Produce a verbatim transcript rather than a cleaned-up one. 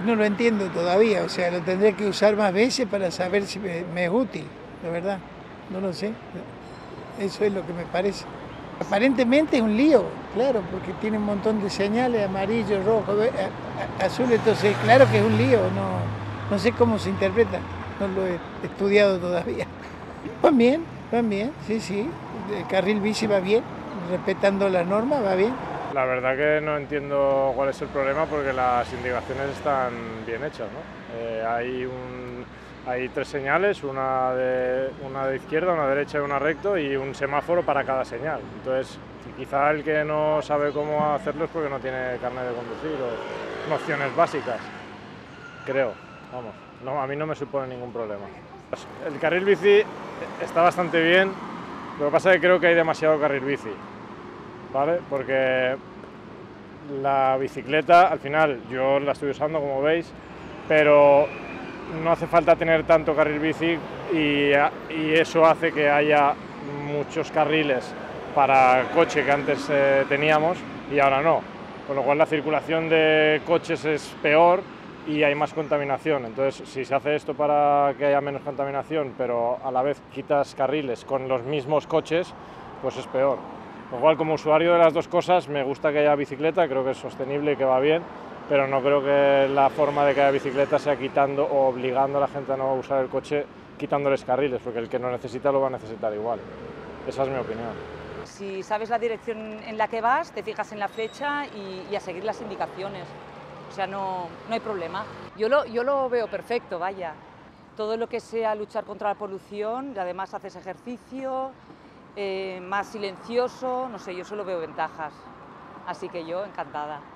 No lo entiendo todavía, o sea, lo tendré que usar más veces para saber si me, me es útil, la verdad. No lo sé. Eso es lo que me parece. Aparentemente es un lío, claro, porque tiene un montón de señales, amarillo, rojo, azul, entonces claro que es un lío, no, no sé cómo se interpreta, no lo he estudiado todavía. Van bien, van bien, sí, sí, el carril bici va bien, respetando las normas va bien. La verdad que no entiendo cuál es el problema porque las indicaciones están bien hechas, ¿no? Eh, hay, un, hay tres señales, una de, una de izquierda, una derecha y una recto y un semáforo para cada señal. Entonces, quizá el que no sabe cómo hacerlo es porque no tiene carnet de conducir o nociones básicas, creo, vamos, no, a mí no me supone ningún problema. El carril bici está bastante bien, lo que pasa es que creo que hay demasiado carril bici. ¿Vale? Porque la bicicleta, al final, yo la estoy usando como veis, pero no hace falta tener tanto carril bici y, y eso hace que haya muchos carriles para coche que antes eh, teníamos y ahora no, con lo cual la circulación de coches es peor y hay más contaminación. Entonces, si se hace esto para que haya menos contaminación, pero a la vez quitas carriles con los mismos coches, pues es peor. Lo cual, como usuario de las dos cosas, me gusta que haya bicicleta, creo que es sostenible y que va bien, pero no creo que la forma de que haya bicicleta sea quitando o obligando a la gente a no usar el coche, quitándoles carriles, porque el que no necesita lo va a necesitar igual. Esa es mi opinión. Si sabes la dirección en la que vas, te fijas en la flecha y, y a seguir las indicaciones. O sea, no, no hay problema. Yo lo, yo lo veo perfecto, vaya. Todo lo que sea luchar contra la polución, y además haces ejercicio, eh, más silencioso, no sé, yo solo veo ventajas. Así que yo encantada.